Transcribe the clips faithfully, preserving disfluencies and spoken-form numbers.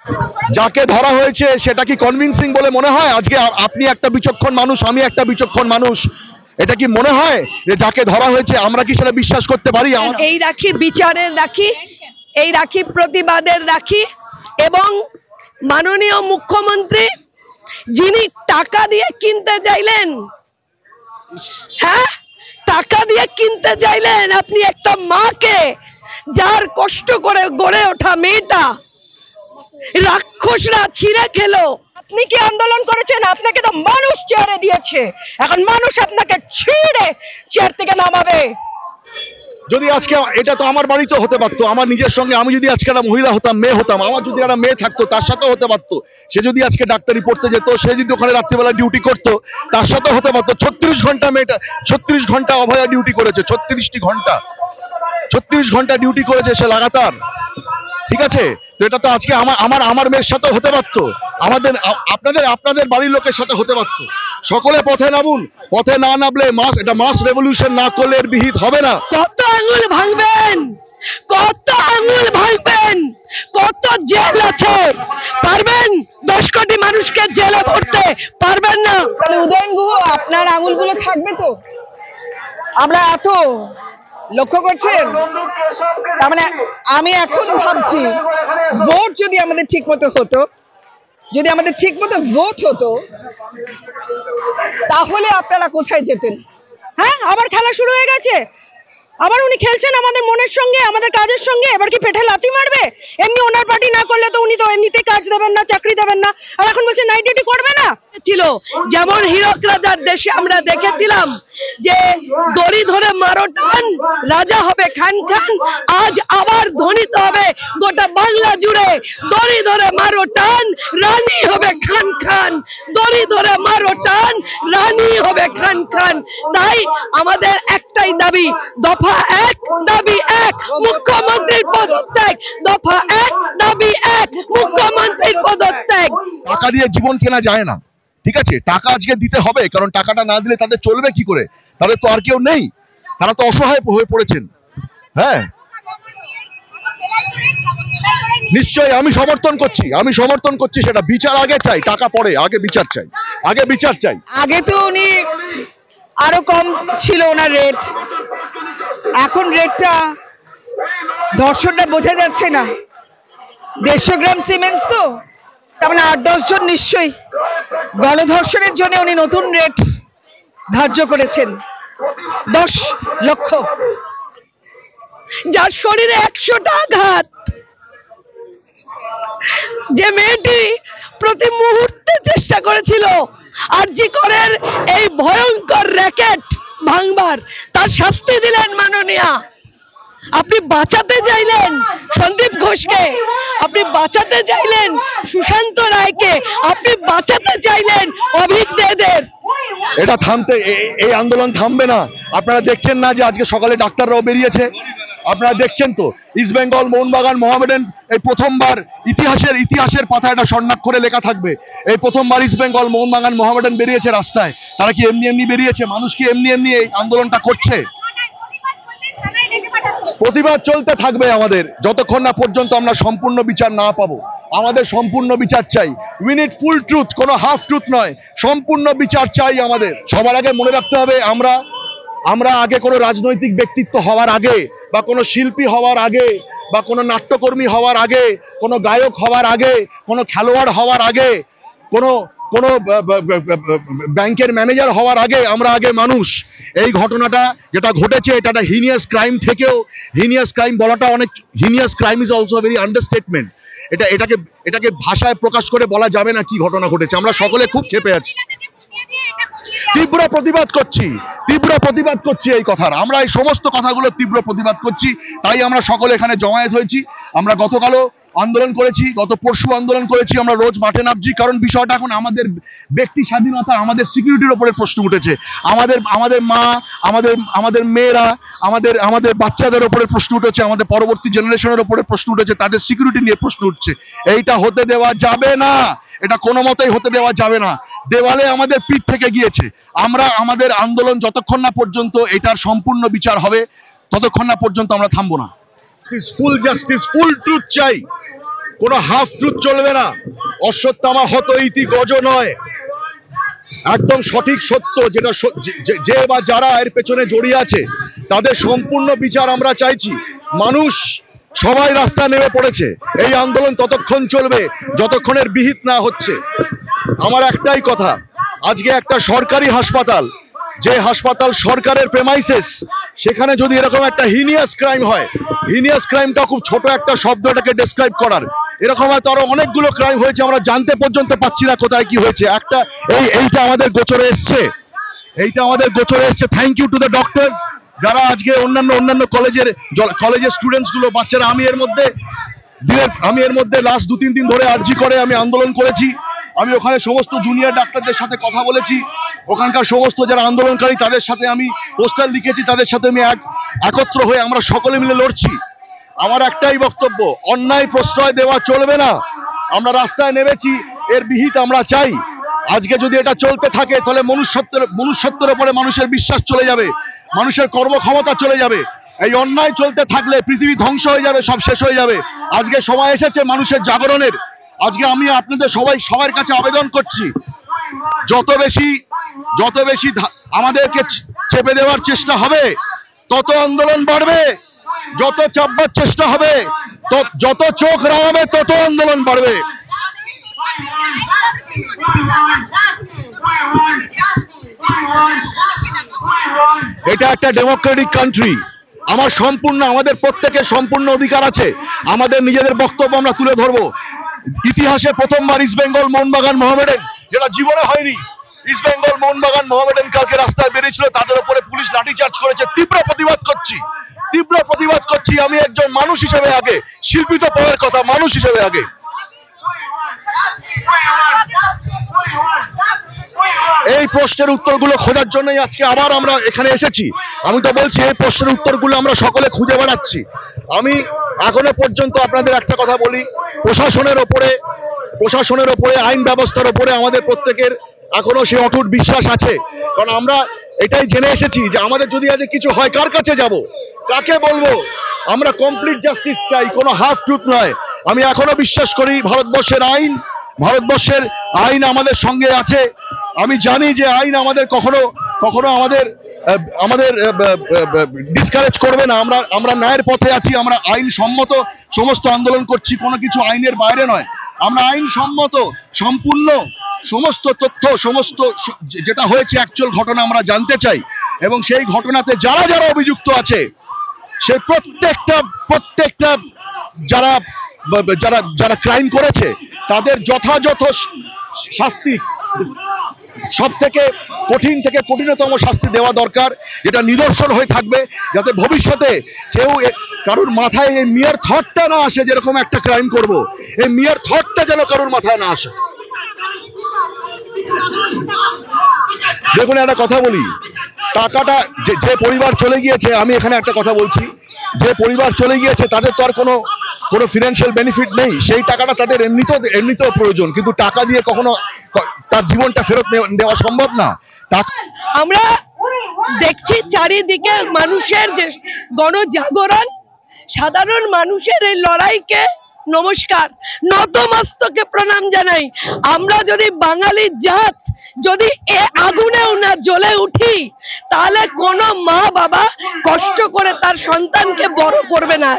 যাকে ধরা হয়েছে সেটা কি কনভিন্সিং বলে মনে হয়? আজকে আপনি একটা বিচক্ষণ মানুষ, আমি একটা বিচক্ষণ মানুষ, এটা কি মনে হয় যে যাকে ধরা হয়েছে আমরা কি সেটা বিশ্বাস করতে পারি? এই রাখি বিচারের রাখি, এই রাখি প্রতিবাদের রাখি, এবং মাননীয় মুখ্যমন্ত্রী যিনি টাকা দিয়ে কিনতে চাইলেন, হ্যাঁ টাকা দিয়ে কিনতে চাইলেন আপনি একটা মাকে, যার কষ্ট করে গড়ে ওঠা মেয়েটা রাক্ষসরা ছিঁড়ে খেলো। আপনি কি আন্দোলন করেছেন? আপনাকে তো মানুষ চেয়ারে দিয়েছে, এখন মানুষ আপনাকে ছিঁড়ে চেয়ার থেকে নামাবে। যদি আজকে এটা তো আমার বাড়িতে হতে পারতো, আমার নিজের সঙ্গে আমি যদি আজকে একটা মহিলা হতাম, মেয়ে হতাম, আমার যদি একটা মেয়ে থাকতো তার সাথেও হতে পারতো। সে যদি আজকে ডাক্তারি পড়তে যেত, সে যদি ওখানে রাত্রিবেলা ডিউটি করতো তার সাথেও হতে পারতো। ছত্রিশ ঘন্টা মেয়েটা ছত্রিশ ঘন্টা অভয়া ডিউটি করেছে, ছত্রিশটি ঘন্টা ছত্রিশ ঘন্টা ডিউটি করেছে সে লাগাতার, ঠিক আছে? তো এটা তো আজকে আমার আমার আমার মেয়ের সাথে হতে পারতো, আমাদের আপনাদের আপনাদের বাড়ির লোকের সাথে হতে পারতো। সকলে পথে নামুন, পথে না নামলে মাস এটা মাস রেভলিউশন না করলে এর বিহিত হবে না। কত আঙুল ভাঙবেন, কত আঙুল ভাঙবেন, কত জেল আছে, পারবেন দশ কোটি মানুষকে জেলে ভরতে পারবেন না? তাহলে উদয়ন গুহ আপনার আঙুলগুলো থাকবে তো? আমরা এত লক্ষ্য করছেন, তার মানে আমি এখন ভাবছি ভোট যদি আমাদের ঠিক মতো হতো, যদি আমাদের ঠিক মতো ভোট হতো, তাহলে আপনারা কোথায় যেতেন? হ্যাঁ, আবার খেলা শুরু হয়ে গেছে, আবার উনি খেলছেন আমাদের মনের সঙ্গে, আমাদের কাজের সঙ্গে। এবার কি পেটে লাথি মারবে? এমনি ওনার পার্টি না করলে তো উনি তো এমনিতেই কাজ দেবেন না, চাকরি দেবেন না, আর এখন বলছে নাইট ডিউটি করবে না। ছিল যেমন হীরক রাজার দেশে আমরা দেখেছিলাম যে দড়ি ধরে মারো টান, রাজা হবে খান খান। আজ আবার ধ্বনিত হবে গোটা বাংলা জুড়ে, দড়ি ধরে মারো টান, রানী হবে খান খান। দড়ি ধরে মারো টান, রানী হবে খান খান। তাই আমাদের একটাই দাবি, দফা এক, দাবি এক, মুখ্যমন্ত্রীর পদত্যাগ। দফা এক, দাবি এক, মুখ্যমন্ত্রীর পদত্যাগ। টাকা দিয়ে জীবন কেনা যায় না, ঠিক আছে? টাকা আজকে দিতে হবে, কারণ টাকাটা না দিলে তাদের চলবে কি করে? তাদের তো আর কেউ নেই, তারা তো অসহায় হয়ে পড়েছেন। হ্যাঁ, নিশ্চয়ই আমি সমর্থন করছি, আমি সমর্থন করছি সেটা। বিচার আগে চাই, টাকা পরে, আগে বিচার চাই, আগে বিচার চাই। আগে তো উনি আরো কম ছিল ওনার রেট, এখন রেটটা ধর্ষণটা বোঝা যাচ্ছে না। দেড়শো গ্রাম সিমেন্টস তো, তার মানে আট দশ জন নিশ্চয়ই গণধর্ষণের জন্য উনি নতুন রেট ধার্য করেছেন, দশ লক্ষ। যার শরীরে একশোটা আঘাত, যে মেয়েটি প্রতি মুহূর্তে চেষ্টা করেছিল আরজি করের এই ভয়ঙ্কর র্যাকেট ভাঙবার, তার শাস্তি দিলেন মাননীয়া। আপনি বাঁচাতে চাইলেন সন্দীপ ঘোষকে, আপনি বাঁচাতে চাইলেন সুশান্ত রায়কে, আপনি বাঁচাতে চাইলেন অভিক দেদের। এটা থামতে, এই আন্দোলন থামবে না। আপনারা দেখছেন না যে আজকে সকালে ডাক্তাররাও বেরিয়েছে? আপনারা দেখছেন তো, ইস্ট বেঙ্গল মোহনবাগান মোহামেডান এই প্রথমবার ইতিহাসের ইতিহাসের পাতায় এটা স্বর্ণাক্ষরে লেখা থাকবে, এই প্রথমবার ইস্ট বেঙ্গল মোহনবাগান মোহামেডান বেরিয়েছে রাস্তায়। তারা কি এমনি এমনি বেরিয়েছে? মানুষ কি এমনি এমনি এই আন্দোলনটা করছে? প্রতিবাদ চলতে থাকবে আমাদের, যতক্ষণ না পর্যন্ত আমরা সম্পূর্ণ বিচার না পাবো। আমাদের সম্পূর্ণ বিচার চাই, উই নিড ফুল ট্রুথ, কোনো হাফ ট্রুথ নয়, সম্পূর্ণ বিচার চাই আমাদের। সবার আগে মনে রাখতে হবে, আমরা আমরা আগে কোনো রাজনৈতিক ব্যক্তিত্ব হওয়ার আগে, বা কোনো শিল্পী হওয়ার আগে, বা কোনো নাট্যকর্মী হওয়ার আগে, কোনো গায়ক হওয়ার আগে, কোনো খেলোয়াড় হওয়ার আগে, কোনো কোনো ব্যাংকের ম্যানেজার হওয়ার আগে আমরা আগে মানুষ। এই ঘটনাটা যেটা ঘটেছে, এটা একটা হিনিয়াস ক্রাইম থেকেও হিনিয়াস ক্রাইম বলাটা অনেক, heinous crime is also very understatement. এটা এটাকে এটাকে ভাষায় প্রকাশ করে বলা যাবে না কি ঘটনা ঘটেছে। আমরা সকলে খুব ক্ষেপে আছি, তীব্র প্রতিবাদ করছি, তীব্র প্রতিবাদ করছি এই কথার। আমরা এই সমস্ত কথাগুলো তীব্র প্রতিবাদ করছি, তাই আমরা সকলে এখানে জমায়েত হয়েছি। আমরা গতকালও আন্দোলন করেছি, গত পরশু আন্দোলন করেছি, আমরা রোজ মাঠে নামছি, কারণ বিষয়টা এখন আমাদের ব্যক্তি স্বাধীনতা, আমাদের সিকিউরিটির উপরে প্রশ্ন উঠেছে। আমাদের আমাদের মা, আমাদের আমাদের মেয়েরা, আমাদের আমাদের বাচ্চাদের উপরে প্রশ্ন উঠেছে, আমাদের পরবর্তী জেনারেশনের উপরে প্রশ্ন উঠেছে, তাদের সিকিউরিটি নিয়ে প্রশ্ন উঠছে। এইটা হতে দেওয়া যাবে না, এটা কোনো মতেই হতে দেওয়া যাবে না। দেওয়ালে আমাদের পিঠ থেকে গিয়েছে। আমরা আমাদের আন্দোলন যতক্ষণ না পর্যন্ত এটার সম্পূর্ণ বিচার হবে, ততক্ষণ না পর্যন্ত আমরা থামবো না। ফুল জাস্টিস, ফুল ট্রুথ চাই। কোনো হাফ ট্রুথ চলবে না। অশ্বত্থামা হত ইতি গজ নয়, একদম সঠিক সত্য যেটা যে বা যারা এর পেছনে জড়িয়ে আছে তাদের সম্পূর্ণ বিচার আমরা চাইছি। মানুষ সবাই রাস্তায় নেমে পড়েছে, এই আন্দোলন ততক্ষণ চলবে যতক্ষণের বিহিত না হচ্ছে। আমার একটাই কথা, আজকে একটা সরকারি হাসপাতাল, যে হাসপাতাল সরকারের প্রেমাইসেস, সেখানে যদি এরকম একটা হিনিয়াস ক্রাইম হয়, হিনিয়াস ক্রাইমটা খুব ছোট একটা শব্দটাকে ডেসক্রাইব করার, এরকম হয়তো আরো অনেকগুলো ক্রাইম হয়েছে, আমরা জানতে পর্যন্ত পাচ্ছি না কোথায় কি হয়েছে। একটা এই এইটা আমাদের গোচরে এসছে, এইটা আমাদের গোচরে এসছে। Thank you to the doctors, যারা আজকে অন্যান্য অন্যান্য কলেজের কলেজের স্টুডেন্টস গুলো, বাচ্চারা, আমি এর মধ্যে দিনের আমি এর মধ্যে লাস্ট দু তিন দিন ধরে আরজি করে আমি আন্দোলন করেছি। আমি ওখানে সমস্ত জুনিয়র ডাক্তারদের সাথে কথা বলেছি, ওখানকার সমস্ত যারা আন্দোলনকারী তাদের সাথে আমি পোস্টার লিখেছি, তাদের সাথে আমি এক একত্র হয়ে আমরা সকলে মিলে লড়ছি। আমার একটাই বক্তব্য, অন্যায় প্রশ্রয় দেওয়া চলবে না। আমরা রাস্তায় নেমেছি, এর বিহিত আমরা চাই। আজকে যদি এটা চলতে থাকে তাহলে মনুষ্যত্বের মনুষ্যত্বের উপরে মানুষের বিশ্বাস চলে যাবে, মানুষের কর্মক্ষমতা চলে যাবে। এই অন্যায় চলতে থাকলে পৃথিবী ধ্বংস হয়ে যাবে, সব শেষ হয়ে যাবে। আজকে সময় এসেছে মানুষের জাগরণের। আজকে আমি আপনাদের সবাই সবার কাছে আবেদন করছি, যত বেশি যত বেশি আমাদেরকে চেপে দেওয়ার চেষ্টা হবে তত আন্দোলন বাড়বে, যত চাপবার চেষ্টা হবে, যত চোখ রাঙাবে তত আন্দোলন বাড়বে। এটা একটা ডেমোক্রেটিক কান্ট্রি, আমার সম্পূর্ণ আমাদের প্রত্যেকের সম্পূর্ণ অধিকার আছে, আমাদের নিজেদের বক্তব্য আমরা তুলে ধরবো। ইতিহাসে প্রথমবার ইস্ট বেঙ্গল মোহনবাগান মোহামেডান, যেটা জীবনে হয়নি, ইস্ট বেঙ্গল মোহনবাগান মোহামেডান কালকে রাস্তায় বেরিয়েছিল, তাদের উপরে পুলিশ লাঠিচার্জ করেছে। তীব্র প্রতিবাদ করছি, তীব্র প্রতিবাদ করছি। আমি একজন মানুষ হিসেবে আগে, শিল্পী তো পরের কথা, মানুষ হিসেবে আগে। এই প্রশ্নের উত্তরগুলো খোঁজার জন্যই আজকে আবার আমরা এখানে এসেছি। আমি তো বলছি এই প্রশ্নের উত্তরগুলো আমরা সকলে খুঁজে বেড়াচ্ছি। আমি এখনো পর্যন্ত আপনাদের একটা কথা বলি, প্রশাসনের ওপরে প্রশাসনের ওপরে আইন ব্যবস্থার ওপরে আমাদের প্রত্যেকের এখনো সেই অটুট বিশ্বাস আছে। কারণ আমরা এটাই জেনে এসেছি যে আমাদের যদি আজ কিছু হয় কার কাছে যাব, কাকে বলবো? আমরা কমপ্লিট জাস্টিস চাই, কোনো হাফ ট্রুথ নয়। আমি এখনো বিশ্বাস করি ভারতবর্ষের আইন ভারতবর্ষের আইন আমাদের সঙ্গে আছে। আমি জানি যে আইন আমাদের কখনো কখনো আমাদের আমাদের ডিসকারেজ করবে না। আমরা আমরা ন্যায়ের পথে আছি, আমরা আইন সম্মত সমস্ত আন্দোলন করছি, কোনো কিছু আইনের বাইরে নয়। আমরা আইন সম্মত সম্পূর্ণ সমস্ত তথ্য, সমস্ত যেটা হয়েছে অ্যাকচুয়াল ঘটনা আমরা জানতে চাই, এবং সেই ঘটনাতে যারা যারা অভিযুক্ত আছে সে প্রত্যেকটা প্রত্যেকটা যারা যারা যারা ক্রাইম করেছে তাদের যথাযথ শাস্তি, সব থেকে কঠিন থেকে কঠিনতম শাস্তি দেওয়া দরকার, যেটা নিদর্শন হয়ে থাকবে, যাতে ভবিষ্যতে কেউ কারোর মাথায় এই মিয়ার থটটা না আসে যেরকম একটা ক্রাইম করব, এই মিয়ার থটটা যেন কারোর মাথায় না আসে। দেখুন একটা কথা বলি, টাকাটা যে যে পরিবার চলে গিয়েছে, আমি এখানে একটা কথা বলছি, যে পরিবার চলে গিয়েছে তাদের তো আর কোনো কোনো ফিনান্সিয়াল বেনিফিট নেই, সেই টাকাটা তাদের এমনিতেও এমনিতেও প্রয়োজন, কিন্তু টাকা দিয়ে কখনো তার জীবনটা ফেরত দেওয়া সম্ভব না। আমরা দেখছি চারিদিকে মানুষের যে গণজাগরণ, সাধারণ মানুষের এই লড়াইকে নমস্কার, নতমস্তকে প্রণাম জানাই। আমরা যদি বাঙালি জাত যদি এ আগুনেও না জ্বলে উঠি, তাহলে কোনো মা বাবা কষ্ট করে তার সন্তানকে বড় করবে না।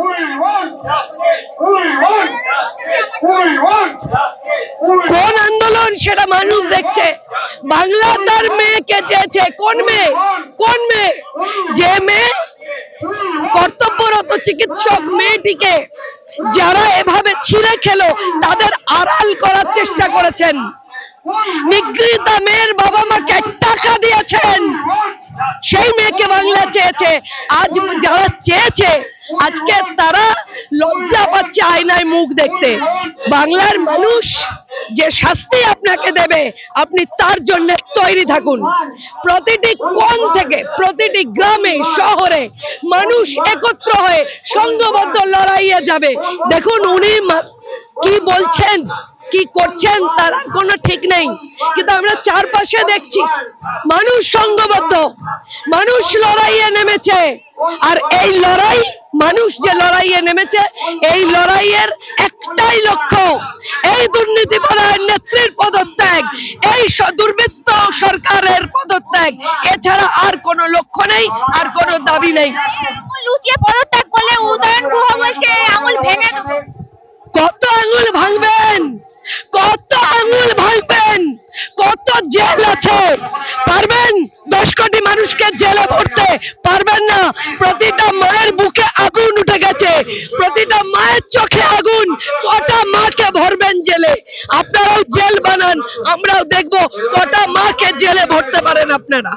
কোন আন্দোলন সেটা মানুষ দেখছে। বাংলা তার মেয়েকে চেয়েছে, কোন মেয়ে? কোন মেয়ে? যে মেয়ে কর্তব্যরত চিকিৎসক মেয়েটিকে যারা এভাবে ছিঁড়ে খেলো তাদের আড়াল করার চেষ্টা করেছেন। নিগৃহীতা মেয়ের বাবা মাকে টাকা দিয়েছেন, সেই মেয়েকে বাংলা চেয়েছে। আজ যারা চেয়েছে আজকে তারা লজ্জা পাচ্ছে আয়নায় মুখ দেখতে। বাংলার মানুষ যে শাস্তি আপনাকে দেবে আপনি তার জন্য তৈরি থাকুন। প্রতিটি কোণ থেকে প্রতিটি গ্রামে শহরে মানুষ একত্র হয়ে সংঘবদ্ধ লড়াইয়ে যাবে। দেখুন উনি কি বলছেন, কি করছেন তার কোনো ঠিক নেই, কিন্তু আমরা চারপাশে দেখছি মানুষ সংঘবদ্ধ, মানুষ লড়াইয়ে নেমেছে। আর এই লড়াই মানুষ যে লড়াইয়ে নেমেছে, এই লড়াইয়ের একটাই লক্ষ্য, এই দুর্নীতি পরায়ণ নেত্রীর পদত্যাগ, এই দুর্বৃত্ত সরকারের পদত্যাগ, এছাড়া আর কোনো লক্ষ্য নেই, আর কোনো দাবি নেই। লুচিয়ে পদত্যাগ করলে উদয়ন গুহ বলছে এই আঙুল ভেঙে দেবো। কত আঙুল ভাঙবেন, কত আঙুল ভাঙবেন, কত জেল আছে, পারবেন? দশ কোটি মানুষকে জেলে ভরতে পারবেন না। প্রতিটা মায়ের বুকে আগুন উঠে গেছে, প্রতিটা মায়ের চোখে আগুন, কটা মাকে ভরবেন জেলে? আপনারাও জেল বানান, আমরাও দেখবো কটা মাকে জেলে ভরতে পারেন আপনারা।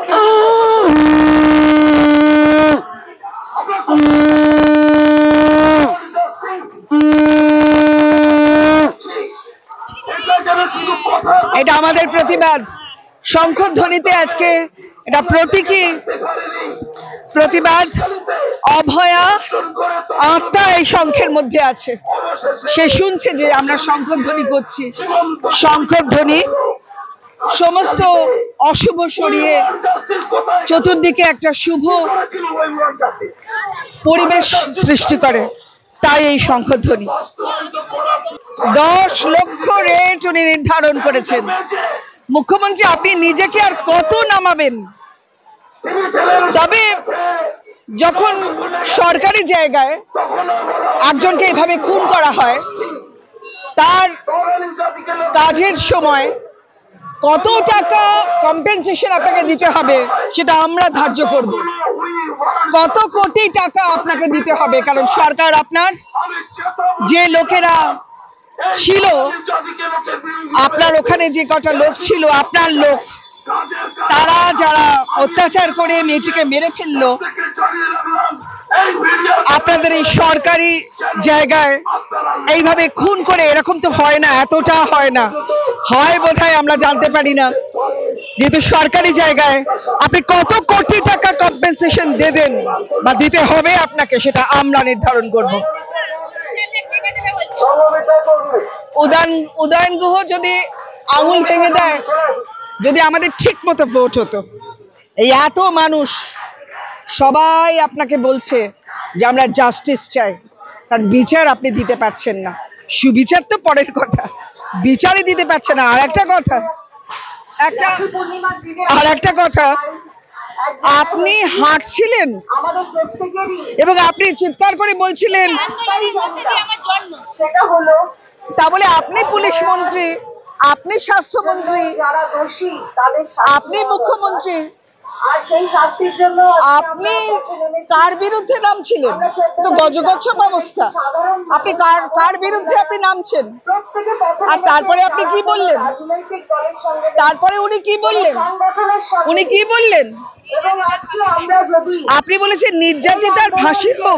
এটা আমাদের প্রতিবাদ, শঙ্খধ্বনিতে আজকে এটা প্রতীকী প্রতিবাদ। অভয়া আত্মা এই শঙ্খের মধ্যে আছে, সে শুনছে যে আমরা শঙ্খধ্বনি করছি। শঙ্খধ্বনি সমস্ত অশুভ সরিয়ে চতুর্দিকে একটা শুভ পরিবেশ সৃষ্টি করে, তাই এই শঙ্খধ্বনি। দশ লক্ষ রেট উনি নির্ধারণ করেছেন। মুখ্যমন্ত্রী, আপনি নিজেকে আর কত নামাবেন? তবে যখন সরকারি জায়গায় একজনকে এভাবে খুন করা হয়, তার কাজের সময় কত টাকা কম্পেনসেশন আপনাকে দিতে হবে সেটা আমরা ধার্য করব। কত কোটি টাকা আপনাকে দিতে হবে, কারণ সরকার আপনার, যে লোকেরা ছিল আপনার ওখানে, যে কটা লোক ছিল আপনার লোক, তারা যারা অত্যাচার করে মেয়েটিকে মেরে ফেললো, আপনাদের এই সরকারি জায়গায় এইভাবে খুন করে, এরকম তো হয় না, এতটা হয় না, হয় বোধহয় আমরা জানতে পারি না। যেহেতু সরকারি জায়গায় আপনি কত কোটি টাকা কম্পেনসেশন দেবেন বা দিতে হবে আপনাকে, সেটা আমরা নির্ধারণ করব। উদয়ন উদয়ন গুহ যদি আঙুল ভেঙে দেয়, যদি আমাদের ঠিক মতো ভোট হতো, এই এত মানুষ সবাই আপনাকে বলছে যে আমরা জাস্টিস চাই, কারণ বিচার আপনি দিতে পারছেন না। সুবিচার তো পরের কথা, বিচারই দিতে পারছেন না। আর একটা কথা, একটা আর একটা কথা, আপনি হাঁটছিলেন এবং আপনি চিৎকার করে বলছিলেন, তা বলে আপনি পুলিশ মন্ত্রী, আপনি স্বাস্থ্যমন্ত্রী, আপনি মুখ্যমন্ত্রী, আপনি কার বিরুদ্ধে নামছিলেন? তো গজগচ্ছপ অবস্থা, আপনি কার কার বিরুদ্ধে আপনি নামছেন? আর তারপরে আপনি কি বললেন? তারপরে উনি কি বললেন? উনি কি বললেন? আপনি বলেছেন নির্যাতিতার ফাঁসি হোক,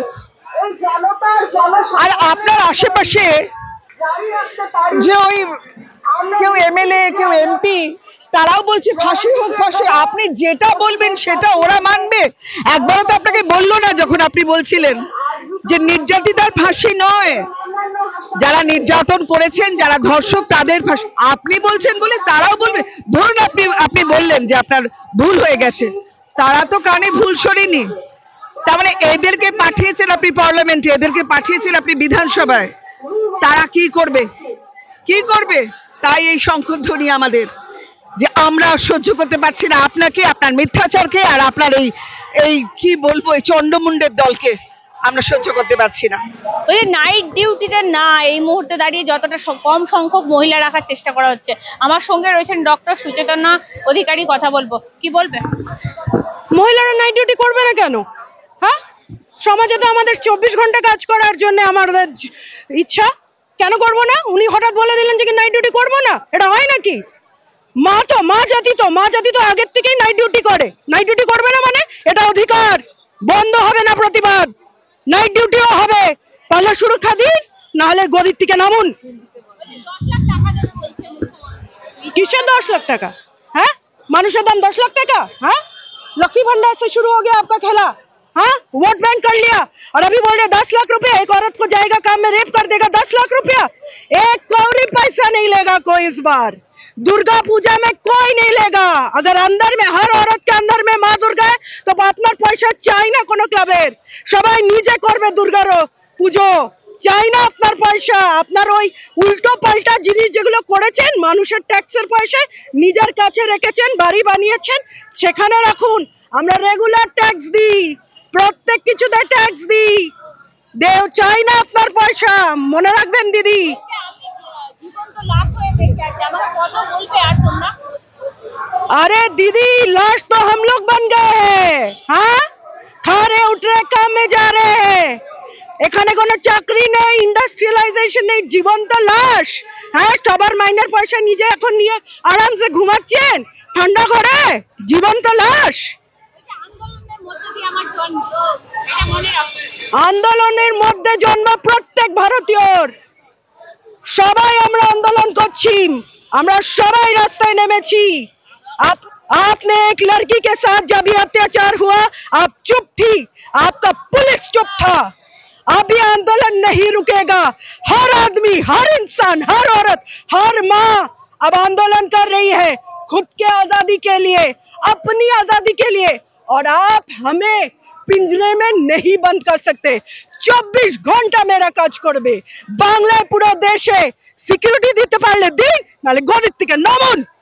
আর আপনার আশেপাশে যে ওই কেউ এমএলএ, কেউ এমপি, তারাও বলছে ফাঁসি হোক, ফাঁসি। আপনি যেটা বলবেন সেটা ওরা মানবে? একবারও তো আপনাকে বললো না যখন আপনি বলছিলেন যে নির্যাতিতার ফাঁসি নয়, যারা নির্যাতন করেছেন, যারা ধর্ষক, তাদের ফাঁসি। আপনি বলছেন বলে তারাও বলবে? ধরুন আপনি আপনি বললেন যে আপনার ভুল হয়ে গেছে, তারা তো কানে ভুল সরেনি। তার মানে এদেরকে পাঠিয়েছেন আপনি পার্লামেন্টে, এদেরকে পাঠিয়েছেন আপনি বিধানসভায়, তারা কি করবে? কি করবে? তাই এই শঙ্খধ্বনি আমাদের, যে আমরা সহ্য করতে পারছি না আপনাকে, আপনার মিথ্যাচারকে, আর আপনার এই এই কি বলবো, এই চন্ডমুন্ডের দলকে আমরা সহ্য করতে পারছি না। ওই নাইট ডিউটিতে না, এই মুহূর্তে দাঁড়িয়ে যতটা কম সংখ্যক মহিলা রাখার চেষ্টা করা হচ্ছে। আমার সঙ্গে রয়েছেন ডক্টর সুচেতনা অধিকারী, কথা বলবো। কি বলবে? মহিলারা নাইট ডিউটি করবে না কেন? হ্যাঁ, সমাজে তো আমাদের চব্বিশ ঘন্টা কাজ করার জন্য আমাদের ইচ্ছা, কেন করবো না? উনি হঠাৎ বলে দিলেন যে নাইট ডিউটি করবো না, এটা হয় নাকি? মা তো মা জাতি তো মা জাতি তো আগের থেকেই নাইট ডিউটি করে। নাইট ডিউটি করবে না মানে এটা অধিকার, বন্ধ হবে না প্রতিবাদ, নাইট ডিউটিও হবে। পাল্লা সুরক্ষা দিন, নাহলে গদির থেকে নামুন। किससे दस लाख टका? हाँ, मनुष्य दाम दस लाख टका? हाँ, लक्की भंडार से शुरू हो गया आपका खेला। हाँ, वोट बैंक कर लिया और अभी बोल रहे दस लाख रुपया, एक औरत को जाएगा काम में रेप कर देगा, दस लाख रुपया, एक कौड़ी पैसा नहीं लेगा कोई इस बार। दुर्गा पूजा में कोई नहीं लेगा। अगर अंदर में हर औरत के अंदर में মা দুর্গা है, तो আপনার পয়সা চাই না কোনো ক্লাবের, সবাই নিজে করবে দুর্গার পুজো, চাই না আপনার পয়সা। আপনার ওই উল্টো পাল্টা জিনিস যেগুলো করেছেন, মানুষের ট্যাক্সের পয়সা নিজের কাছে রেখেছেন, বাড়ি বানিয়েছেন, সেখানে রাখুন। আমরা রেগুলার ট্যাক্স দিই, প্রত্যেক কিছুতে ট্যাক্স দিই, দেও চাই না আপনার পয়সা, মনে রাখবেন দিদি। জীবন্ত লাশ হয়ে বেঁচে আছে, আমাকে কত বলবে আর তোমরা? अरे दीदी, लाश तो हम लोग बन गए हैं। हाँ, खा रहे उठ रहे काम में जा रहे हैं, এখানে কোনো চাকরি নেই, ইন্ডাস্ট্রিয়ালাইজেশন নেই, জীবন্ত লাশ। হ্যাঁ, সবার মাইনের পয়সা নিজে এখন নিয়ে আরামসে ঘুমাচ্ছেন ঠান্ডা করে, জীবন্ত লাশ। এটা আন্দোলনের মধ্যে দিয়ে আমার জন্ম, এটা মনে রাখো। আন্দোলনের মধ্যে জন্ম প্রত্যেক ভারতীয়র, সবাই আমরা আন্দোলন করছি, আমরা সবাই রাস্তায় নেমেছি। आप आपने एक लड़की के साथ जब ये अत्याचार हुआ, आप चुप थी, आपका पुलिस चुप था। अब ये आंदोलन नहीं रुकेगा, हर आदमी, हर इंसान, हर औरत, हर माँ अब आंदोलन कर रही है, खुद के आजादी के लिए, अपनी आजादी के लिए। और आप हमें पिंजरे में नहीं बंद कर सकते। चौबीस घंटा मेरा কাজ করবে, বাংলায় পুরো দেশে সিকিউরিটি দিতে পারলে দিন, নালে গদির থেকে নামুন।